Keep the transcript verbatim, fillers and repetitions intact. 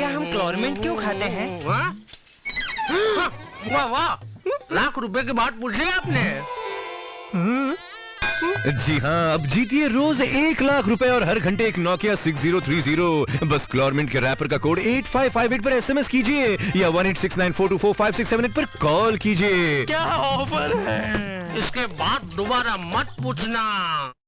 भैया हम क्लोरमिंट क्यों खाते हैं? वाह वाह, लाख रुपए की बात पूछी आपने। जी हाँ, अब जीतिए रोज एक लाख रुपए और हर घंटे एक Nokia six zero three zero. बस क्लोरमिंट के रैपर का code eight five five eight पर एसएमएस कीजिए या one eight six nine four two four five six seven eight पर कॉल कीजिए। क्या ऑफर है? इसके बाद दोबारा मत पूछना।